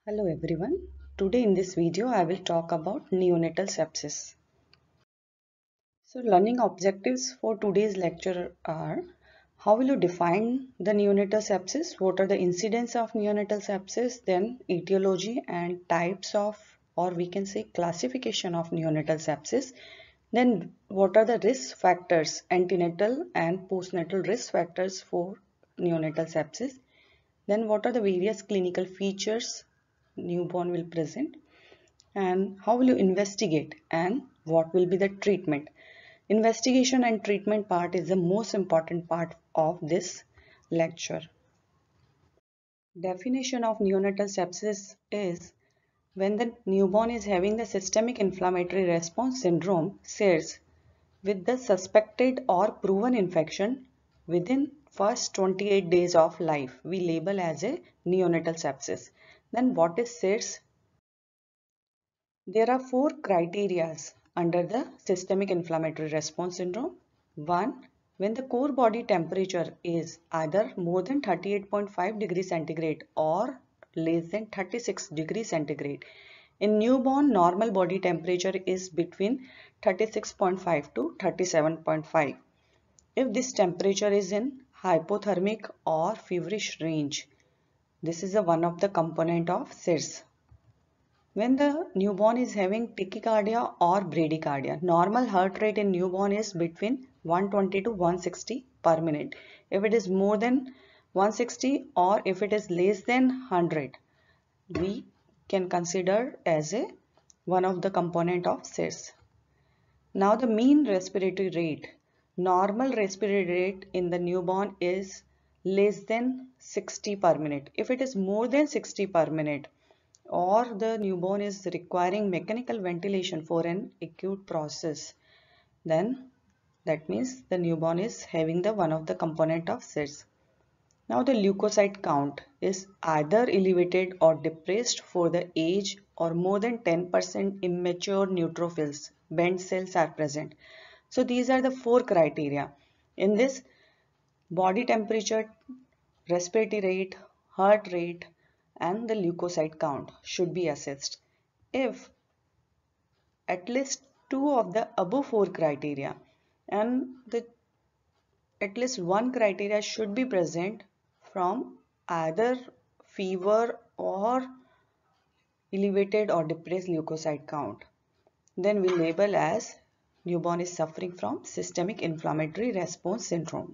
Hello everyone. Today in this video I will talk about neonatal sepsis. So learning objectives for today's lecture are: how will you define the neonatal sepsis, what are the incidents of neonatal sepsis, then etiology and types of, or we can say classification of neonatal sepsis, then what are the risk factors, antenatal and postnatal risk factors for neonatal sepsis, then what are the various clinical features newborn will present, and how will you investigate and what will be the treatment. Investigation and treatment part is the most important part of this lecture. Definition of neonatal sepsis is when the newborn is having the systemic inflammatory response syndrome SIRS with the suspected or proven infection within first 28 days of life, we label as a neonatal sepsis. Then what is SIRS? There are four criteria under the systemic inflammatory response syndrome. One, when the core body temperature is either more than 38.5 degrees centigrade or less than 36 degrees centigrade. In newborn, normal body temperature is between 36.5 to 37.5. If this temperature is in hypothermic or feverish range, this is one of the component of SIRS. When the newborn is having tachycardia or bradycardia, normal heart rate in newborn is between 120 to 160 per minute. If it is more than 160 or if it is less than 100, we can consider as a one of the component of SIRS. Now the mean respiratory rate. Normal respiratory rate in the newborn is less than 60 per minute. If it is more than 60 per minute, or the newborn is requiring mechanical ventilation for an acute process, then that means the newborn is having the one of the component of SIRS. Now the leukocyte count is either elevated or depressed for the age, or more than 10% immature neutrophils, bent cells are present. So these are the four criteria. In this, body temperature, respiratory rate, heart rate, and the leukocyte count should be assessed. If at least two of the above four criteria and at least one criteria should be present from either fever or elevated or depressed leukocyte count, then we label as newborn is suffering from systemic inflammatory response syndrome.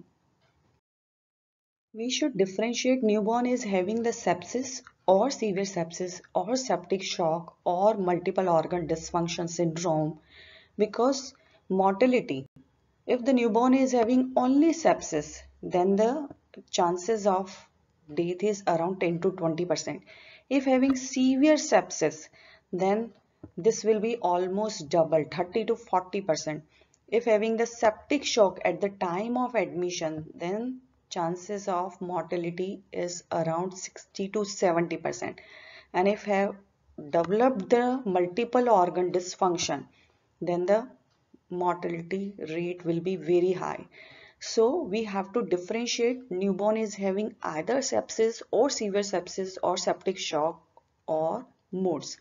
We should differentiate newborn is having the sepsis or severe sepsis or septic shock or multiple organ dysfunction syndrome, because mortality, if the newborn is having only sepsis, then the chances of death is around 10 to 20%. If having severe sepsis, then this will be almost double, 30 to 40%. If having the septic shock at the time of admission, then chances of mortality is around 60 to 70%. And if have developed the multiple organ dysfunction, then the mortality rate will be very high. So we have to differentiate newborn is having either sepsis or severe sepsis or septic shock or MODS.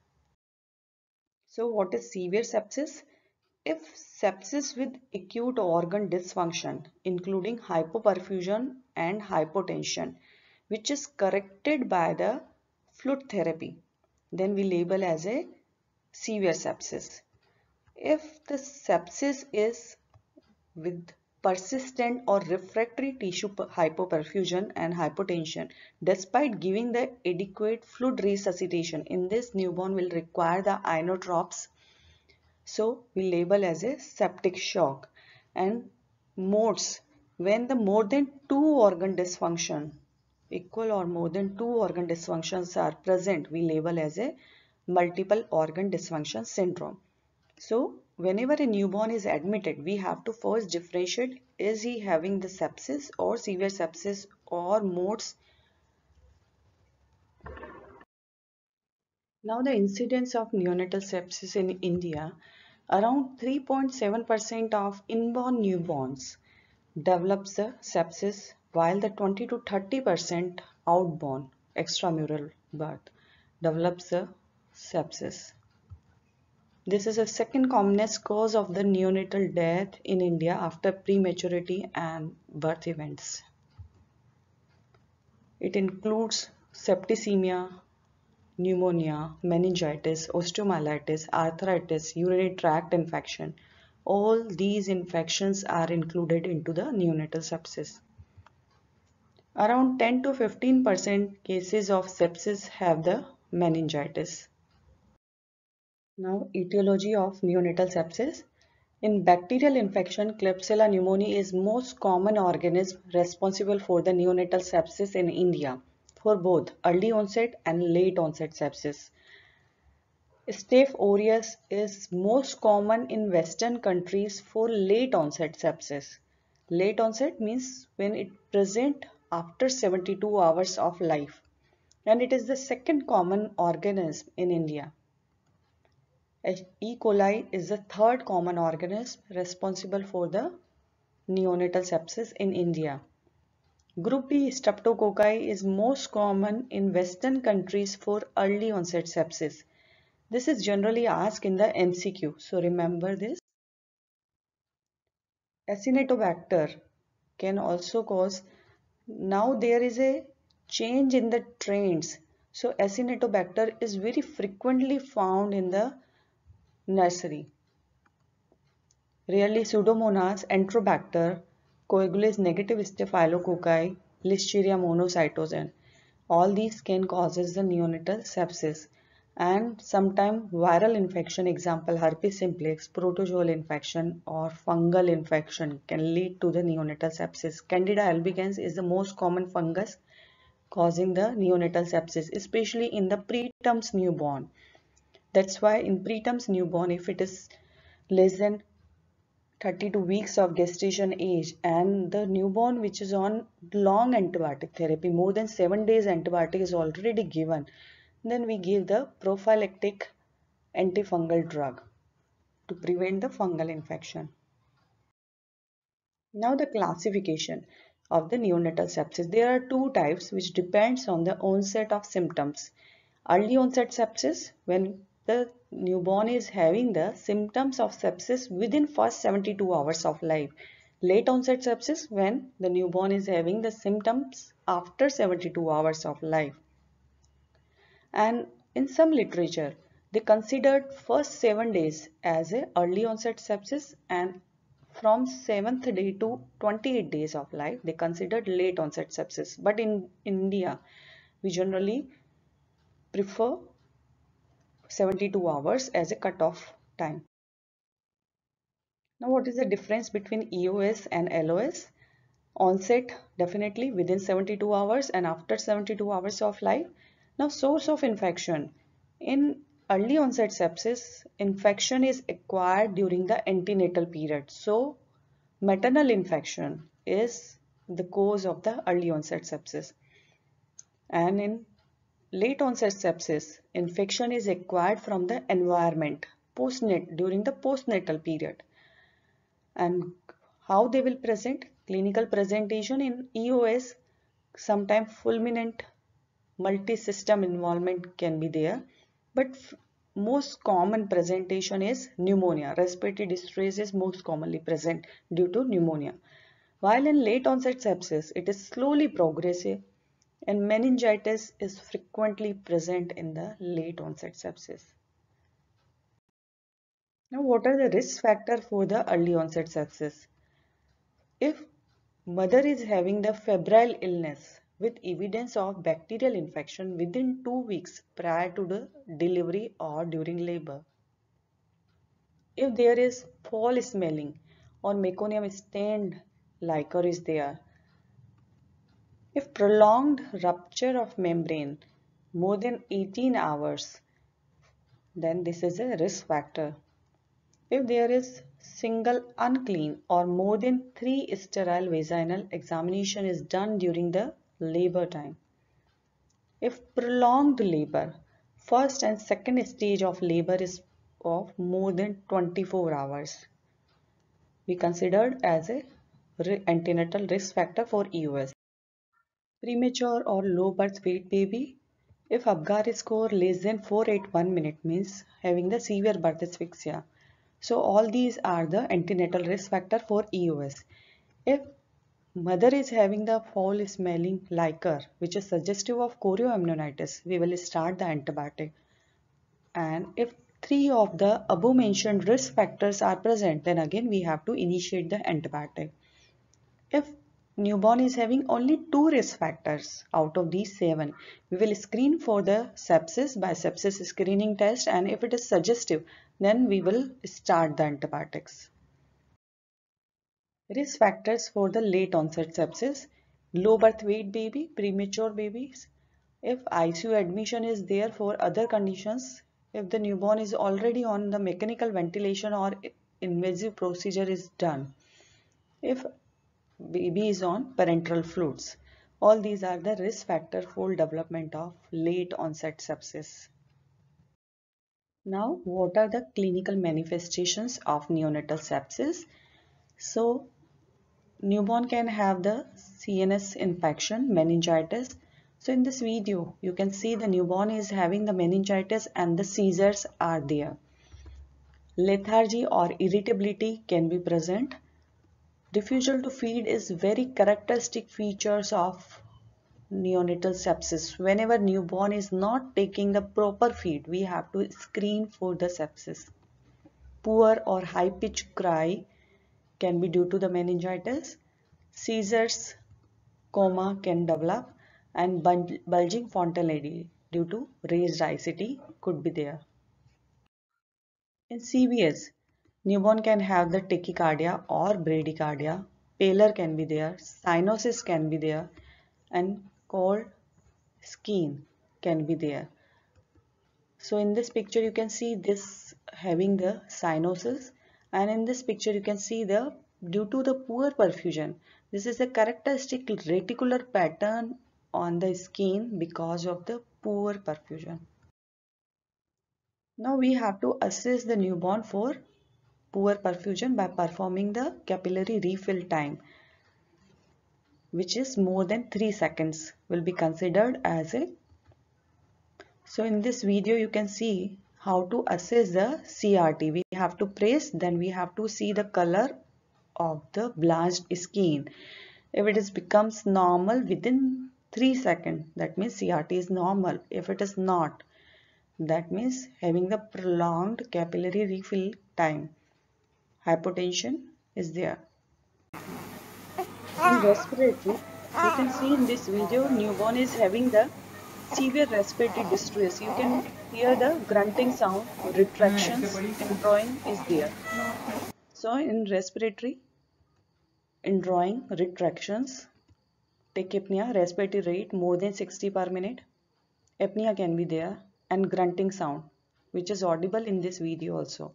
So what is severe sepsis? If sepsis with acute organ dysfunction, including hypoperfusion and hypotension, which is corrected by the fluid therapy, then we label as a severe sepsis. If the sepsis is with persistent or refractory tissue hypoperfusion and hypotension, despite giving the adequate fluid resuscitation, in this newborn will require the inotropes. So we label as a septic shock. And MODS, when the more than two organ dysfunction, equal or more than two organ dysfunctions are present, we label as a multiple organ dysfunction syndrome. So whenever a newborn is admitted, we have to first differentiate, is he having the sepsis or severe sepsis or MODS. Now the incidence of neonatal sepsis in India, around 3.7% of inborn newborns develops the sepsis, while the 20 to 30% outborn extramural birth develops a sepsis. This is the second commonest cause of the neonatal death in India after prematurity and birth events. It includes septicemia, pneumonia, meningitis, osteomyelitis, arthritis, urinary tract infection. All these infections are included into the neonatal sepsis. Around 10 to 15% cases of sepsis have the meningitis. Now, etiology of neonatal sepsis. In bacterial infection, Klebsiella pneumoniae is most common organism responsible for the neonatal sepsis in India for both early onset and late onset sepsis. Staph aureus is most common in Western countries for late onset sepsis. Late onset means when it present after 72 hours of life, and it is the second common organism in India. E. coli is the third common organism responsible for the neonatal sepsis in India. Group B streptococci is most common in Western countries for early onset sepsis. This is generally asked in the MCQ, so remember this. Acinetobacter can also cause. Now there is a change in the trends. So Acinetobacter is very frequently found in the nursery. Rarely Pseudomonas, Enterobacter, coagulase negative staphylococci, Listeria monocytosis. All these can causes the neonatal sepsis, and sometimes viral infection, example herpes simplex, protozoal infection or fungal infection can lead to the neonatal sepsis. Candida albicans is the most common fungus causing the neonatal sepsis, especially in the preterm newborn. That's why in preterm newborn, if it is less than 32 weeks of gestation age and the newborn which is on long antibiotic therapy, more than 7 days antibiotic is already given, then we give the prophylactic antifungal drug to prevent the fungal infection. Now the classification of the neonatal sepsis. There are two types which depends on the onset of symptoms. Early onset sepsis, when the newborn is having the symptoms of sepsis within first 72 hours of life. Late onset sepsis, when the newborn is having the symptoms after 72 hours of life. And in some literature, they considered first 7 days as a early onset sepsis, and from 7th day to 28 days of life, they considered late onset sepsis. But in India, we generally prefer 72 hours as a cutoff time. Now, what is the difference between EOS and LOS? Onset definitely within 72 hours and after 72 hours of life. Now, source of infection. In early onset sepsis, infection is acquired during the antenatal period. So, maternal infection is the cause of the early onset sepsis. And in late onset sepsis, infection is acquired from the environment during the postnatal period. And how they will present? Clinical presentation in EOS, sometimes fulminant multi-system involvement can be there, but most common presentation is pneumonia. Respiratory distress is most commonly present due to pneumonia. While in late onset sepsis, it is slowly progressive, and meningitis is frequently present in the late onset sepsis. Now, what are the risk factors for the early onset sepsis? If mother is having the febrile illness with evidence of bacterial infection within 2 weeks prior to the delivery or during labor. If there is foul smelling or meconium stained liquor is there. If prolonged rupture of membrane more than 18 hours, then this is a risk factor. If there is single unclean or more than 3 sterile vaginal examination is done during the labor time. If prolonged labor, first and second stage of labor is of more than 24 hours, we considered as a antenatal risk factor for EOS. Premature or low birth weight baby, If Apgar score less than 481 minute means having the severe birth asphyxia. So all these are the antenatal risk factor for EOS. If mother is having the foul smelling liquor which is suggestive of chorioamnionitis, we will start the antibiotic. And if three of the above mentioned risk factors are present, then again we have to initiate the antibiotic. If newborn is having only two risk factors out of these seven, we will screen for the sepsis by sepsis screening test, and if it is suggestive, then we will start the antibiotics. Risk factors for the late onset sepsis: low birth weight baby, premature babies. If ICU admission is there for other conditions, if the newborn is already on the mechanical ventilation or invasive procedure is done, if baby is on parenteral fluids. All these are the risk factor for development of late onset sepsis. Now, what are the clinical manifestations of neonatal sepsis? So, newborn can have the CNS infection, meningitis. So in this video, you can see the newborn is having the meningitis and the seizures are there. Lethargy or irritability can be present. Refusal to feed is very characteristic features of neonatal sepsis. Whenever newborn is not taking the proper feed, we have to screen for the sepsis. Poor or high-pitched cry can be due to the meningitis. Seizures, coma can develop, and bulging frontality due to raised ICT could be there. In CVS, newborn can have the tachycardia or bradycardia, pallor can be there, cyanosis can be there, and cold skin can be there. So in this picture you can see this having the cyanosis, and in this picture you can see the due to the poor perfusion. This is a characteristic reticular pattern on the skin because of the poor perfusion. Now we have to assess the newborn for poor perfusion by performing the capillary refill time, which is more than 3 seconds will be considered as a. So in this video you can see how to assess the CRT. We have to press, then we have to see the color of the blanched skin. If it is becomes normal within 3 seconds, that means CRT is normal. If it is not, that means having the prolonged capillary refill time, hypotension is there. In respiratory, you can see in this video newborn is having the severe respiratory distress. You can hear the grunting sound, retractions, and drawing is there. So in respiratory, in drawing, retractions, tachypnea, respiratory rate more than 60 per minute, apnea can be there, and grunting sound, which is audible in this video also.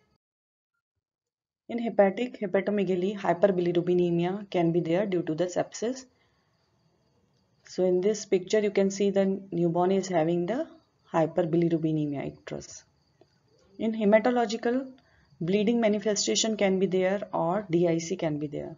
In hepatic, hepatomegaly, hyperbilirubinemia can be there due to the sepsis. So in this picture you can see the newborn is having the hyperbilirubinemia icterus. In hematological, bleeding manifestation can be there or DIC can be there.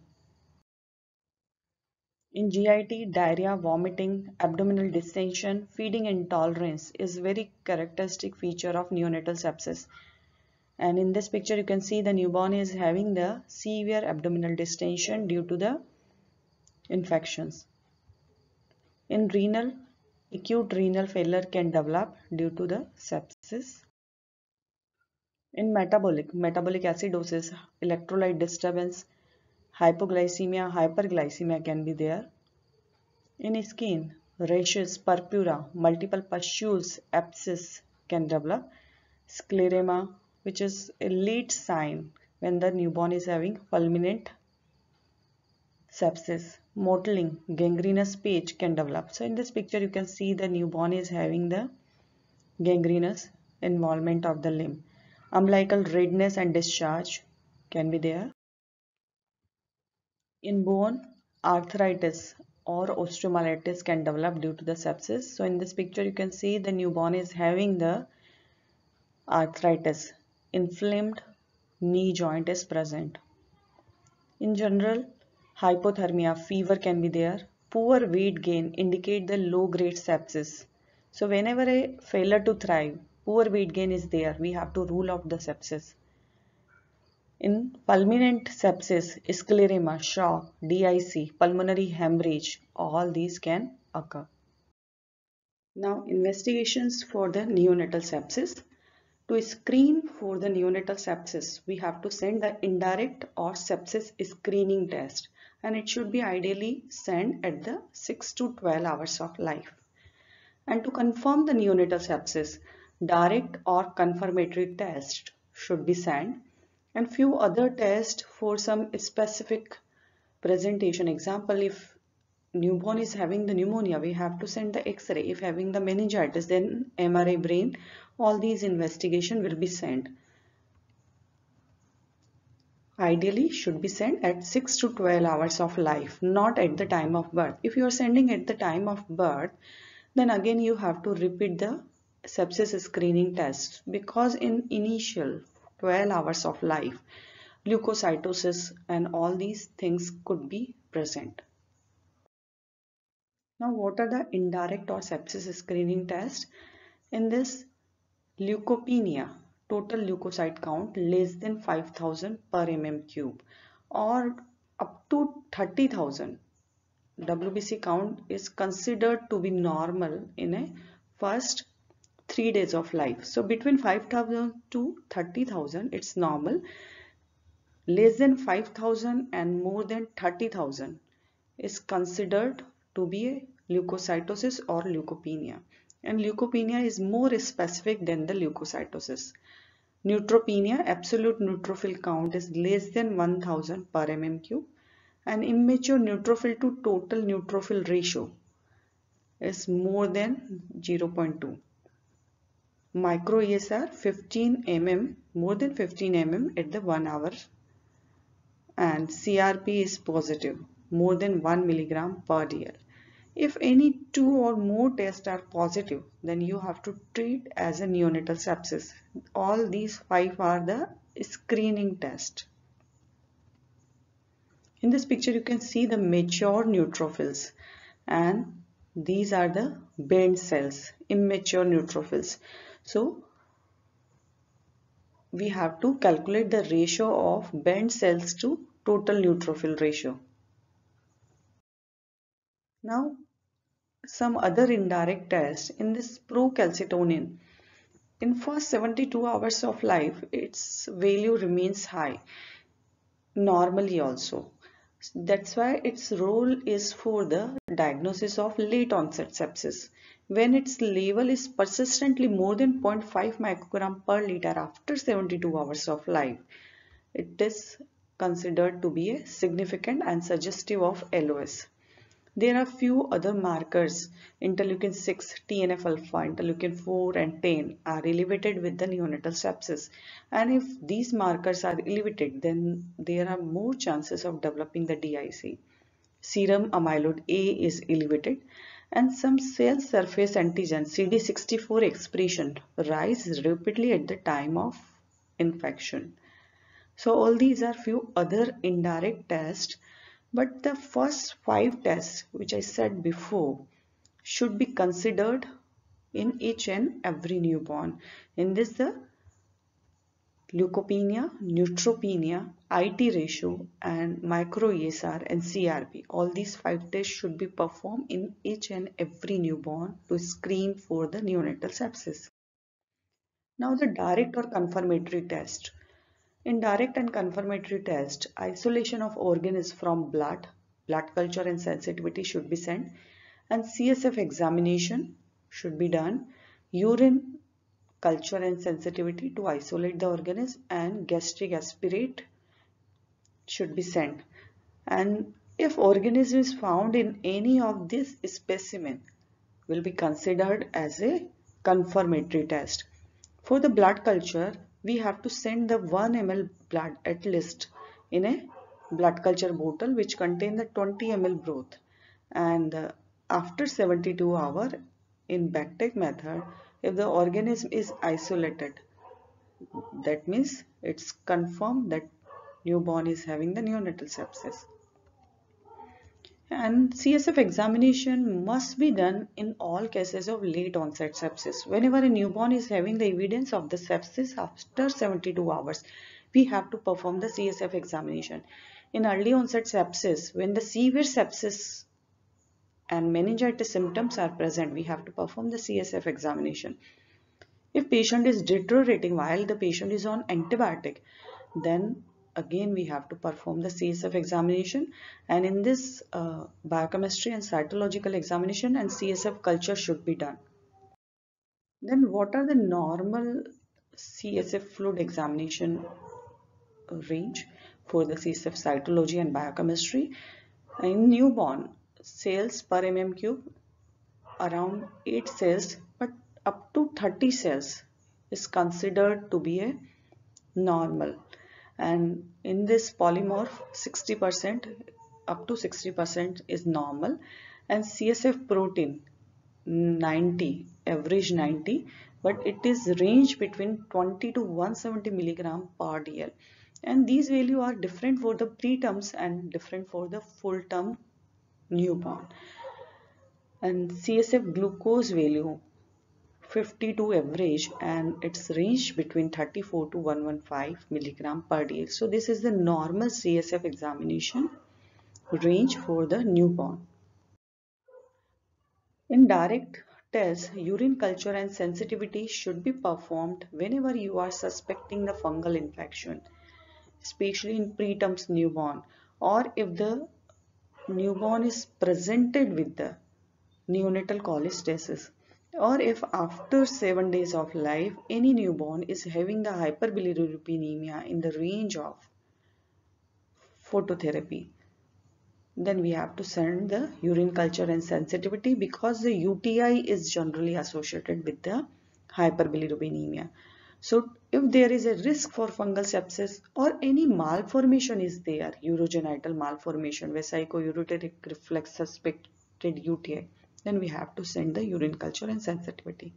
In GIT, diarrhea, vomiting, abdominal distension, feeding intolerance is very characteristic feature of neonatal sepsis. And in this picture you can see the newborn is having the severe abdominal distension due to the infections. In renal, acute renal failure can develop due to the sepsis. In metabolic acidosis, electrolyte disturbance, hypoglycemia, hyperglycemia can be there. In skin, rashes, purpura, multiple pustules, abscess can develop. Scleroderma, which is a lead sign when the newborn is having fulminant sepsis. Mottling, gangrenous page can develop. So in this picture you can see the newborn is having the gangrenous involvement of the limb. Umbilical redness and discharge can be there. In bone, arthritis or osteomyelitis can develop due to the sepsis. So in this picture you can see the newborn is having the arthritis. Inflamed knee joint is present. In general, hypothermia, fever can be there. Poor weight gain indicate the low grade sepsis. So whenever a failure to thrive, poor weight gain is there, we have to rule out the sepsis. In fulminant sepsis, scleroderma, shock, DIC, pulmonary hemorrhage, all these can occur. Now, investigations for the neonatal sepsis. To screen for the neonatal sepsis, we have to send the indirect or sepsis screening test, and it should be ideally sent at the 6 to 12 hours of life. And to confirm the neonatal sepsis, direct or confirmatory test should be sent, and few other tests for some specific presentation. Example, if newborn is having the pneumonia, we have to send the x-ray. If having the meningitis, then MRI brain. All these investigation will be sent. Ideally should be sent at 6 to 12 hours of life, not at the time of birth. If you are sending at the time of birth, then again you have to repeat the sepsis screening test, because in initial 12 hours of life, leukocytosis and all these things could be present. Now, what are the indirect or sepsis screening tests? In this, leukopenia, total leukocyte count less than 5,000 per mm cube or up to 30,000. WBC count is considered to be normal in a first 3 days of life. So between 5,000 to 30,000 it's normal. Less than 5,000 and more than 30,000 is considered to be a leukocytosis or leukopenia. And leukopenia is more specific than the leukocytosis. Neutropenia, absolute neutrophil count is less than 1000 per mm cube, and immature neutrophil to total neutrophil ratio is more than 0.2. Micro ESR 15 mm, more than 15 mm at the 1 hour, and CRP is positive, more than 1 milligram per dl. If any 2 or more tests are positive, then you have to treat as a neonatal sepsis. All these 5 are the screening test. In this picture you can see the mature neutrophils, and these are the bent cells, immature neutrophils. So we have to calculate the ratio of bent cells to total neutrophil ratio. Now, some other indirect tests. In this procalcitonin, in first 72 hours of life, its value remains high, normally also. That's why its role is for the diagnosis of late onset sepsis. When its level is persistently more than 0.5 microgram per liter after 72 hours of life, it is considered to be a significant and suggestive of LOS. There are few other markers. Interleukin 6, TNF alpha, interleukin 4 and 10 are elevated with the neonatal sepsis. And if these markers are elevated, then there are more chances of developing the DIC. Serum amyloid A is elevated, and some cell surface antigen CD64 expression rise rapidly at the time of infection. So all these are few other indirect tests, but the first 5 tests which I said before should be considered in each and every newborn. In this, the leukopenia, neutropenia, IT ratio and micro ESR and CRP. All these 5 tests should be performed in each and every newborn to screen for the neonatal sepsis. Now the direct or confirmatory test. In direct and confirmatory test, isolation of organisms from blood culture and sensitivity should be sent, and CSF examination should be done, urine culture and sensitivity to isolate the organism, and gastric aspirate should be sent. And if organism is found in any of this specimen, will be considered as a confirmatory test. For the blood culture, we have to send the 1 ml blood at least in a blood culture bottle which contain the 20 ml broth, and after 72 hours in Bactec method, if the organism is isolated, that means it's confirmed that newborn is having the neonatal sepsis. And CSF examination must be done in all cases of late onset sepsis. Whenever a newborn is having the evidence of the sepsis after 72 hours, we have to perform the CSF examination. In early onset sepsis, when the severe sepsis and meningitis symptoms are present, we have to perform the CSF examination. If patient is deteriorating while the patient is on antibiotic, then again we have to perform the CSF examination, and in this biochemistry and cytological examination and CSF culture should be done. Then what are the normal CSF fluid examination range for the CSF cytology and biochemistry? In newborn, cells per mm cube around 8 cells, but up to 30 cells is considered to be a normal. And in this polymorph, 60% up to 60% is normal, and CSF protein 90, average 90, but it is range between 20 to 170 milligram per dl. And these values are different for the preterms and different for the full term newborn. And CSF glucose value 52 average, and its range between 34 to 115 milligram per day. So this is the normal CSF examination range for the newborn. In direct tests, urine culture and sensitivity should be performed whenever you are suspecting the fungal infection, especially in preterm newborn, or if the newborn is presented with the neonatal cholestasis, or if after 7 days of life any newborn is having the hyperbilirubinemia in the range of phototherapy, then we have to send the urine culture and sensitivity, because the UTI is generally associated with the hyperbilirubinemia. So if there is a risk for fungal sepsis or any malformation is there, urogenital malformation, vesico-ureteric reflex suspected UTI, then we have to send the urine culture and sensitivity.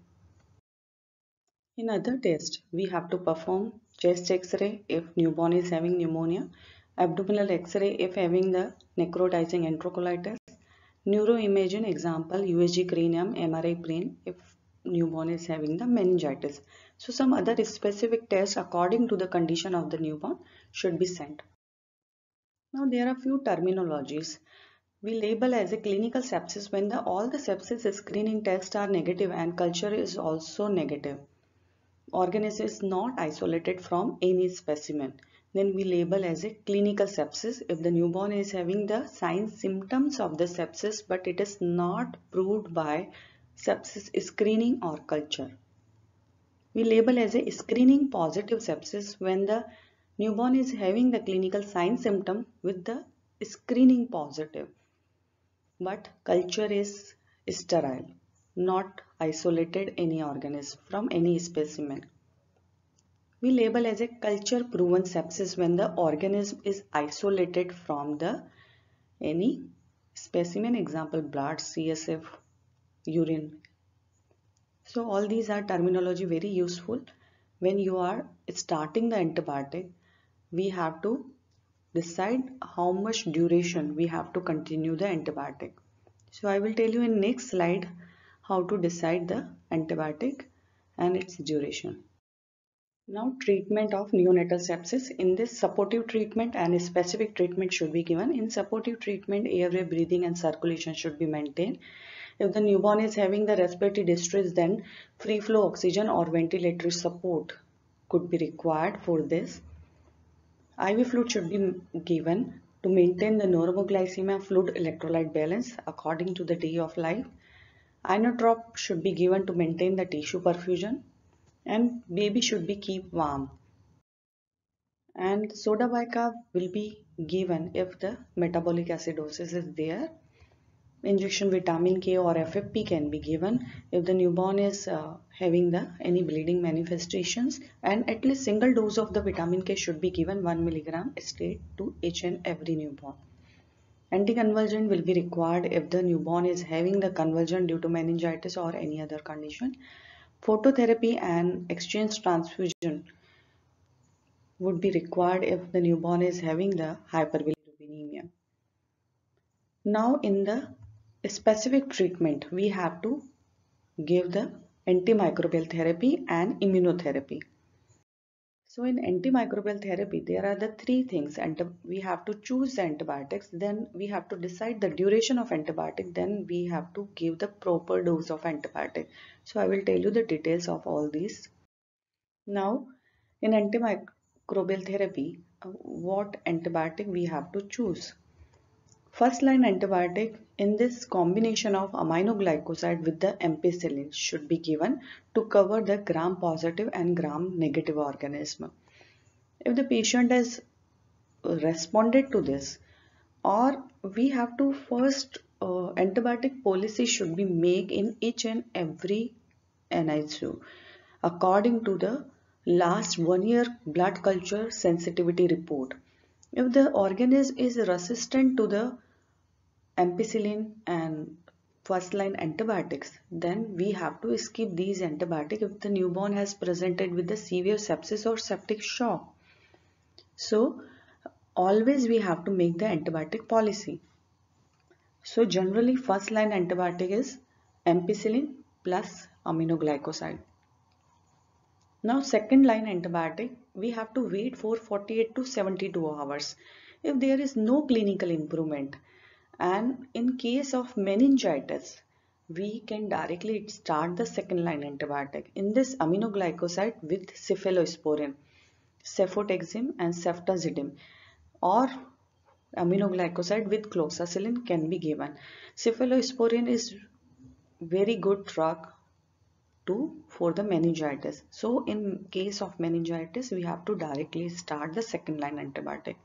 In other tests, we have to perform chest X-ray if newborn is having pneumonia, abdominal X-ray if having the necrotizing enterocolitis, neuroimaging example USG cranium, MRI brain if newborn is having the meningitis. So some other specific tests according to the condition of the newborn should be sent. Now there are few terminologies. We label as a clinical sepsis when all the sepsis screening tests are negative and culture is also negative. Organism is not isolated from any specimen. Then we label as a clinical sepsis if the newborn is having the signs symptoms of the sepsis but it is not proved by sepsis screening or culture. We label as a screening positive sepsis when the newborn is having the clinical sign symptom with the screening positive, but culture is sterile, not isolated any organism from any specimen. We label as a culture proven sepsis when the organism is isolated from the any specimen, example blood, CSF, urine. So all these are terminology very useful. When you are starting the antibiotic, we have to decide how much duration we have to continue the antibiotic. So I will tell you in next slide how to decide the antibiotic and its duration. Now treatment of neonatal sepsis. In this, supportive treatment and specific treatment should be given. In supportive treatment, airway, breathing and circulation should be maintained. If the newborn is having the respiratory distress, then free flow oxygen or ventilatory support could be required for this. IV fluid should be given to maintain the normoglycemia fluid electrolyte balance according to the day of life. Inotrop should be given to maintain the tissue perfusion, and baby should be kept warm. And soda bicarb will be given if the metabolic acidosis is there. Injection vitamin K or FFP can be given if the newborn is having any bleeding manifestations, and at least single dose of the vitamin K should be given 1 milligram straight to each and every newborn. Anticonvulsant will be required if the newborn is having the convulsion due to meningitis or any other condition. Phototherapy and exchange transfusion would be required if the newborn is having the hyperbilirubinemia. Now in the specific treatment, we have to give the antimicrobial therapy and immunotherapy. So in antimicrobial therapy, there are the three things, and we have to choose the antibiotics, then we have to decide the duration of antibiotic, then we have to give the proper dose of antibiotic. So I will tell you the details of all these. Now in antimicrobial therapy, what antibiotic we have to choose? First line antibiotic in this combination of aminoglycoside with the ampicillin should be given to cover the gram positive and gram negative organism. If the patient has responded to this, or we have to first antibiotic policy should be made in each and every NICU according to the last 1 year blood culture sensitivity report. If the organism is resistant to the ampicillin and first line antibiotics, then we have to skip these antibiotics if the newborn has presented with the severe sepsis or septic shock. So always we have to make the antibiotic policy. So generally first line antibiotic is ampicillin plus aminoglycoside. Now second line antibiotic, we have to wait for 48 to 72 hours. If there is no clinical improvement, and in case of meningitis, we can directly start the second line antibiotic. In this aminoglycoside with cephalosporin, cefotaxime and ceftazidime, or aminoglycoside with cloxacillin can be given. Cephalosporin is very good drug for the meningitis. So in case of meningitis, we have to directly start the second line antibiotic.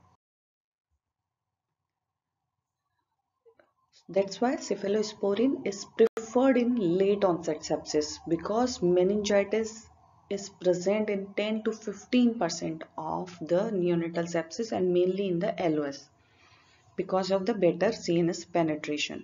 That's why cephalosporin is preferred in late onset sepsis, because meningitis is present in 10 to 15% of the neonatal sepsis and mainly in the LOS because of the better CNS penetration.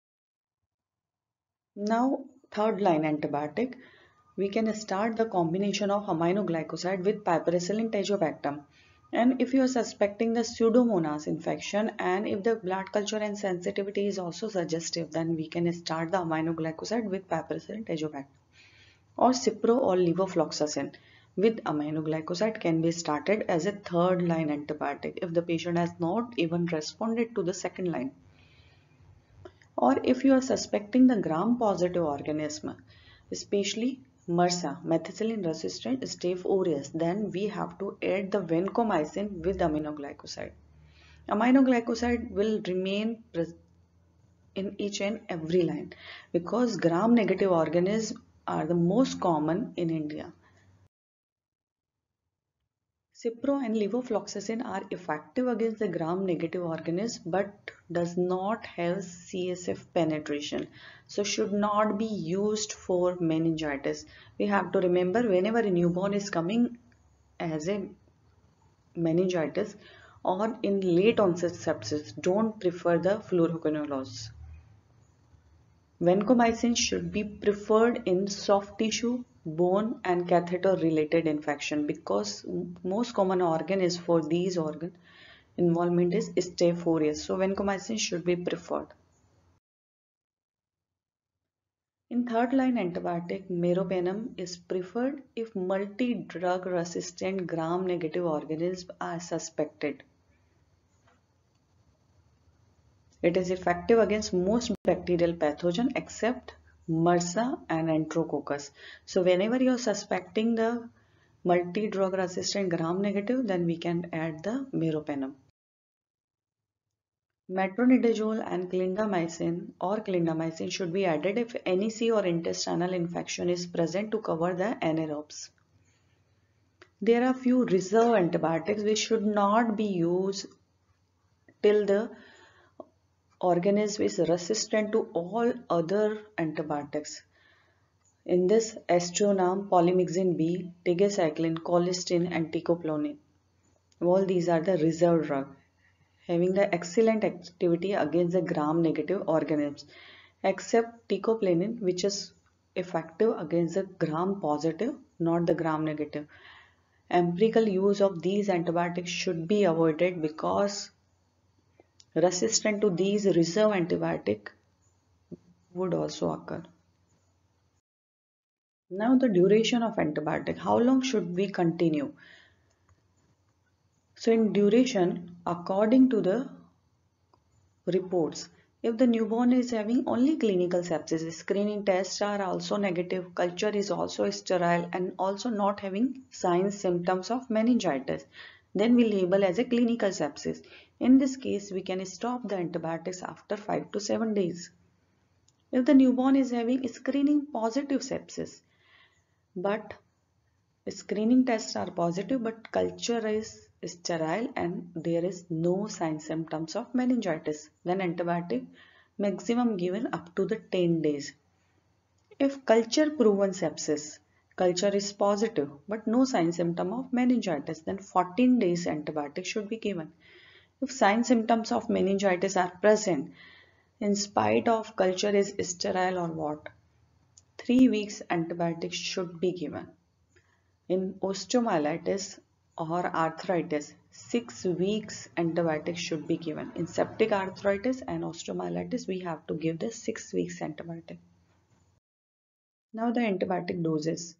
Now third line antibiotic, we can start the combination of aminoglycoside with piperacillin tazobactam. And if you are suspecting the pseudomonas infection and if the blood culture and sensitivity is also suggestive, then we can start the aminoglycoside with piperacillin tazobactam. Or cipro or levofloxacin with aminoglycoside can be started as a third line antibiotic if the patient has not even responded to the second line. Or if you are suspecting the gram-positive organism, especially MRSA, methicillin-resistant Staph aureus, then we have to add the vancomycin with aminoglycoside. Aminoglycoside will remain in each and every line because gram-negative organisms are the most common in India. Cipro and levofloxacin are effective against the gram-negative organism but does not have CSF penetration, so should not be used for meningitis. We have to remember whenever a newborn is coming as a meningitis or in late onset sepsis, don't prefer the fluoroquinolones. Vancomycin should be preferred in soft tissue, bone and catheter related infection because most common organ is for these organ involvement is Staph aureus. So vancomycin should be preferred. In third line antibiotic, meropenem is preferred if multi-drug resistant gram-negative organisms are suspected. It is effective against most bacterial pathogens except MRSA and Enterococcus. So whenever you are suspecting the multi-drug resistant gram-negative, then we can add the meropenem. Metronidazole and clindamycin should be added if NEC or intestinal infection is present to cover the anaerobes. There are few reserve antibiotics which should not be used till the organism is resistant to all other antibiotics. In this, aztreonam, polymyxin B, tigecycline, colistin and teicoplanin. All these are the reserve drugs having the excellent activity against the gram-negative organisms, except teicoplanin, which is effective against the gram-positive, not the gram-negative. Empirical use of these antibiotics should be avoided because resistant to these reserve antibiotic would also occur. Now the duration of antibiotic, how long should we continue? So in duration, according to the reports, if the newborn is having only clinical sepsis, screening tests are also negative, culture is also sterile and also not having signs symptoms of meningitis, then we label as a clinical sepsis. In this case, we can stop the antibiotics after 5 to 7 days. If the newborn is having screening positive sepsis, but screening tests are positive but culture is sterile and there is no sign symptoms of meningitis, then antibiotic maximum given up to the 10 days. If culture proven sepsis, culture is positive but no sign symptom of meningitis, then 14 days antibiotic should be given. If sign symptoms of meningitis are present in spite of culture is sterile or what, 3 weeks antibiotics should be given. In osteomyelitis or arthritis, 6 weeks antibiotics should be given. In septic arthritis and osteomyelitis, we have to give the 6 weeks antibiotic. Now the antibiotic doses.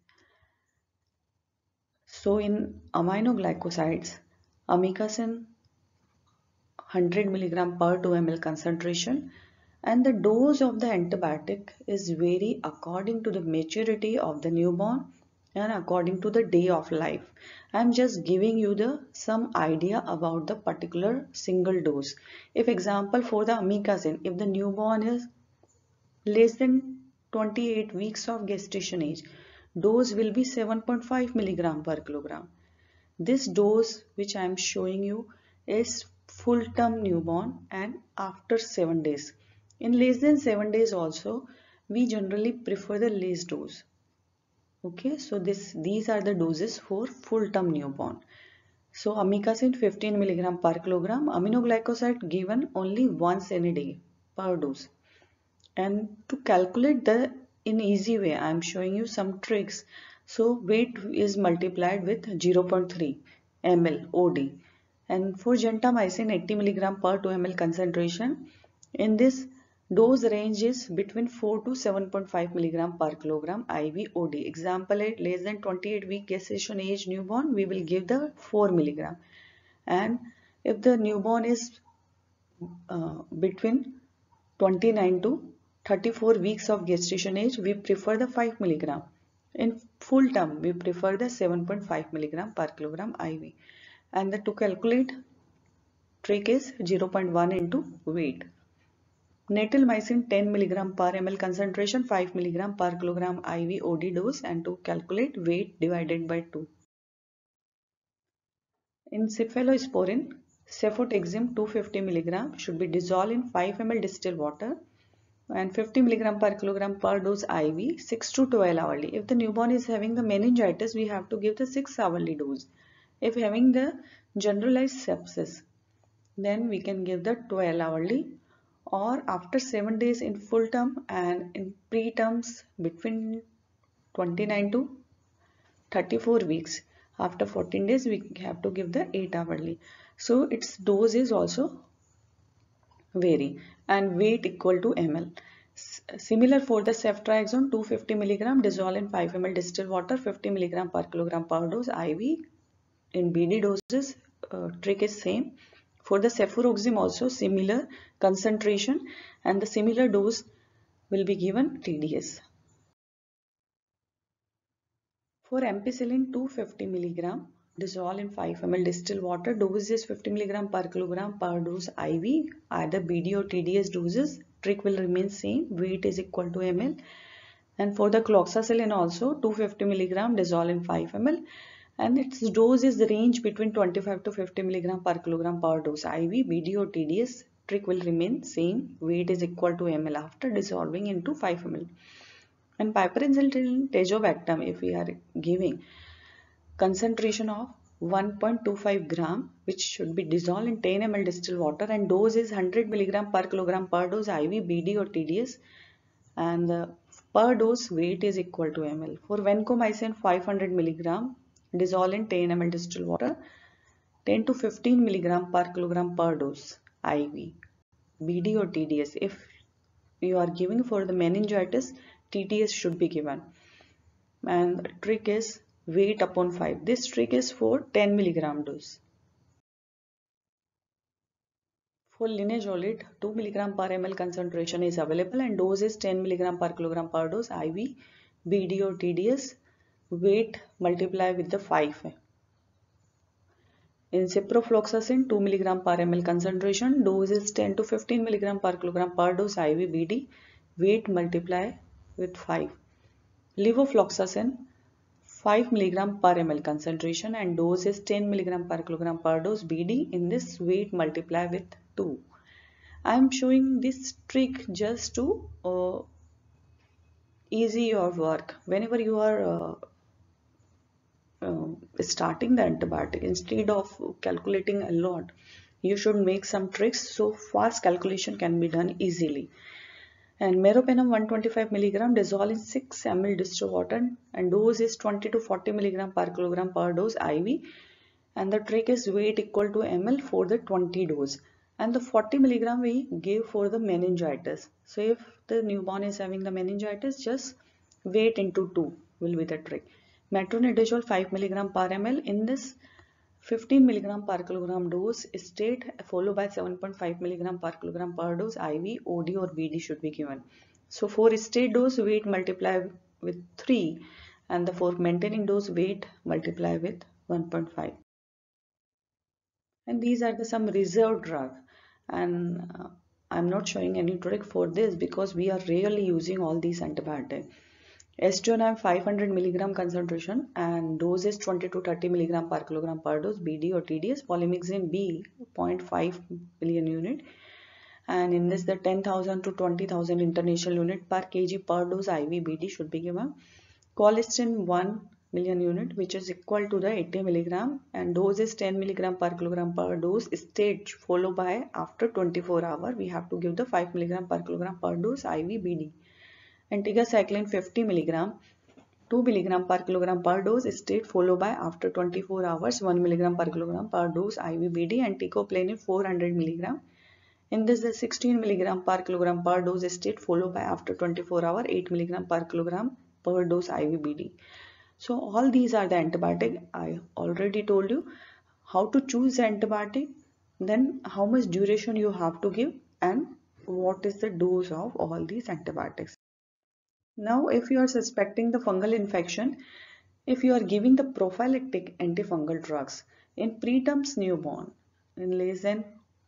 So in aminoglycosides, amikacin 100 mg per 2 ml concentration, and the dose of the antibiotic is vary according to the maturity of the newborn and according to the day of life. I am just giving you the some idea about the particular single dose. If example for the amikacin, if the newborn is less than 28 weeks of gestation age, dose will be 7.5 milligram per kilogram. This dose which I am showing you is full term newborn and after 7 days. In less than 7 days also, we generally prefer the less dose. Okay, so these are the doses for full term newborn. So amikacin 15 milligram per kilogram, aminoglycoside given only once in a day per dose. And to calculate the in easy way, I am showing you some tricks. So weight is multiplied with 0.3 ml OD. And for gentamicin 80 milligram per 2 ml concentration, in this dose range is between 4 to 7.5 milligram per kilogram IV OD. Example, at less than 28 week gestation age newborn, we will give the 4 milligram. And if the newborn is between 29 to 34 weeks of gestation age, we prefer the 5 milligram. In full term, we prefer the 7.5 milligram per kilogram IV. And the to calculate trick is 0.1 into weight. Natalmycin 10 milligram per ml concentration, 5 milligram per kilogram IV OD dose, and to calculate weight divided by 2. In cephalosporin, cefotaxime 250 milligram should be dissolved in 5 ml distilled water and 50 milligram per kilogram per dose IV 6 to 12 hourly. If the newborn is having the meningitis, we have to give the 6 hourly dose. If having the generalized sepsis, then we can give the 12 hourly, or after 7 days in full term and in preterms between 29 to 34 weeks. After 14 days, we have to give the 8 hourly. So its dose is also vary and weight equal to ml. Similar for the ceftriaxone 250 milligram dissolved in 5 ml distilled water, 50 milligram per kilogram per dose IV. In BD doses, trick is same. For the cefuroxime also similar concentration and the similar dose will be given TDS. For ampicillin 250 milligram dissolved in 5 ml distilled water, dose is 50 milligram per kilogram per dose IV. Either BD or TDS doses, trick will remain same. Weight is equal to ml. And for the cloxacillin also 250 milligram dissolved in 5 ml. And its dose is the range between 25 to 50 milligram per kilogram per dose IV, BD or TDS. Trick will remain same. Weight is equal to ml after dissolving into 5 ml. And piperacillin tazobactam, if we are giving concentration of 1.25 gram, which should be dissolved in 10 ml distilled water, and dose is 100 milligram per kilogram per dose IV, BD or TDS, and the per dose weight is equal to ml. For vancomycin 500 milligram dissolved in 10 ml distilled water, 10 to 15 milligram per kilogram per dose IV, BD or TDS. If you are giving for the meningitis, TTS should be given. And the trick is weight upon 5. This trick is for 10 milligram dose. For linezolid, 2 milligram per ml concentration is available and dose is 10 milligram per kilogram per dose IV, BD or TDS. Weight multiply with the 5. In ciprofloxacin, 2 milligram per ml concentration, dose is 10 to 15 milligram per kilogram per dose IV, BD. Weight multiply with 5. Levofloxacin, 5 milligram per ml concentration and dose is 10 milligram per kilogram per dose BD. In this, weight multiply with 2. I am showing this trick just to easy your work. Whenever you are starting the antibiotic, instead of calculating a lot, you should make some tricks so fast calculation can be done easily. And meropenem 125 milligram dissolved in 6 ml distilled water and dose is 20 to 40 milligram per kilogram per dose IV. And the trick is weight equal to ml for the 20 dose. And the 40 milligram we give for the meningitis. So if the newborn is having the meningitis, just weight into 2 will be the trick. Metronidazole 5 milligram per ml. In this 15 milligram per kilogram dose state followed by 7.5 milligram per kilogram per dose IV, OD or BD should be given. So for state dose, weight multiply with 3 and the for maintaining dose, weight multiply with 1.5. And these are the some reserved drug, and I'm not showing any trick for this because we are rarely using all these antibiotics. Estionam 500 milligram concentration and dose is 20 to 30 milligram per kilogram per dose BD or TDS. Polymyxin B 0.5 billion unit, and in this the 10,000 to 20,000 international unit per kg per dose IV BD should be given. Colistin 1 million unit, which is equal to the 80 milligram and dose is 10 milligram per kilogram per dose stage followed by after 24 hours we have to give the 5 milligram per kilogram per dose IV BD. And tigacycline 50 milligram 2 milligram per kilogram per dose state followed by after 24 hours 1 milligram per kilogram per dose IV BD. And ticoplanin 400 milligram. In this the 16 milligram per kilogram per dose state followed by after 24 hours 8 milligram per kilogram per dose IV BD. So all these are the antibiotic. I already told you how to choose the antibiotic, then how much duration you have to give and what is the dose of all these antibiotics. Now if you are suspecting the fungal infection, if you are giving the prophylactic antifungal drugs in preterm newborn in less than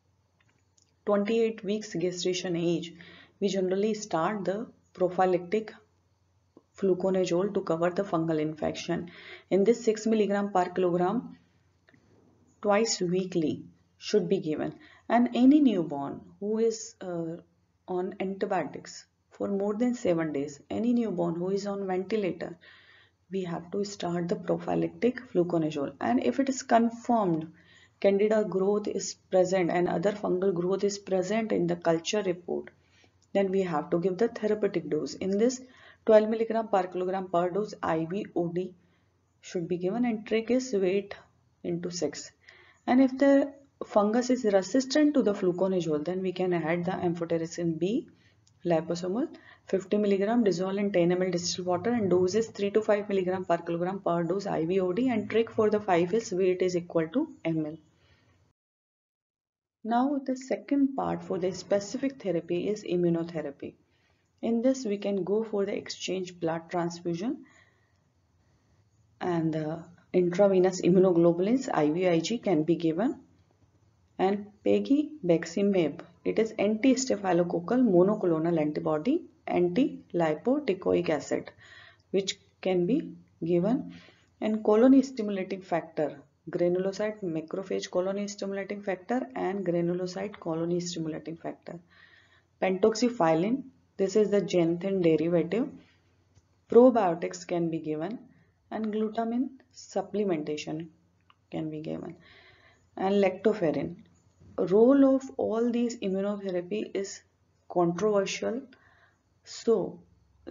28 weeks gestation age, we generally start the prophylactic fluconazole to cover the fungal infection. In this 6 milligram per kilogram twice weekly should be given. And any newborn who is on antibiotics for more than 7 days, any newborn who is on ventilator, we have to start the prophylactic fluconazole. And if it is confirmed candida growth is present and other fungal growth is present in the culture report, then we have to give the therapeutic dose. In this 12 milligram per kilogram per dose IV OD should be given and trick is weight into 6. And if the fungus is resistant to the fluconazole, then we can add the amphotericin B liposomal 50 milligram dissolved in 10 ml distilled water and dose is 3 to 5 milligram per kilogram per dose IV OD. And trick for the 5 is weight is equal to ml. Now the second part for the specific therapy is immunotherapy. In this we can go for the exchange blood transfusion and intravenous immunoglobulins IVIG can be given. And pegibeximab, it is anti-staphylococcal monoclonal antibody, anti-lipoticoic acid, which can be given. And colony stimulating factor, granulocyte macrophage colony stimulating factor and granulocyte colony stimulating factor. Pentoxifylline, this is the xanthan derivative. Probiotics can be given and glutamine supplementation can be given. And lactoferrin. Role of all these immunotherapy is controversial. So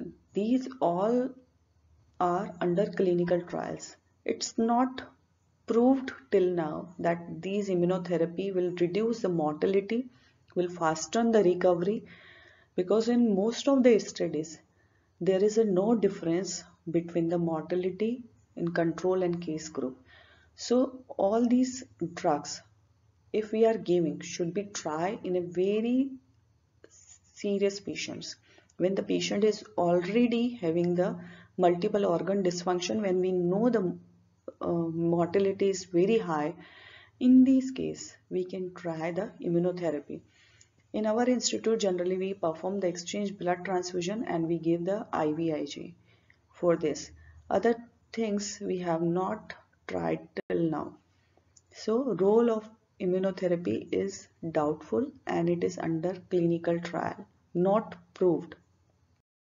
these all are under clinical trials. It's not proved till now that these immunotherapy will reduce the mortality, will fasten the recovery, because in most of the studies there is a no difference between the mortality in control and case group. So all these drugs, if we are giving, should be tried in a very serious patients. When the patient is already having the multiple organ dysfunction, when we know the mortality is very high, in this case we can try the immunotherapy. In our institute, generally we perform the exchange blood transfusion and we give the IVIG for this. Other things we have not tried till now. So role of immunotherapy is doubtful and it is under clinical trial, not proved.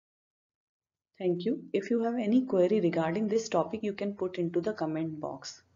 Thank you. If you have any query regarding this topic, you can put into the comment box.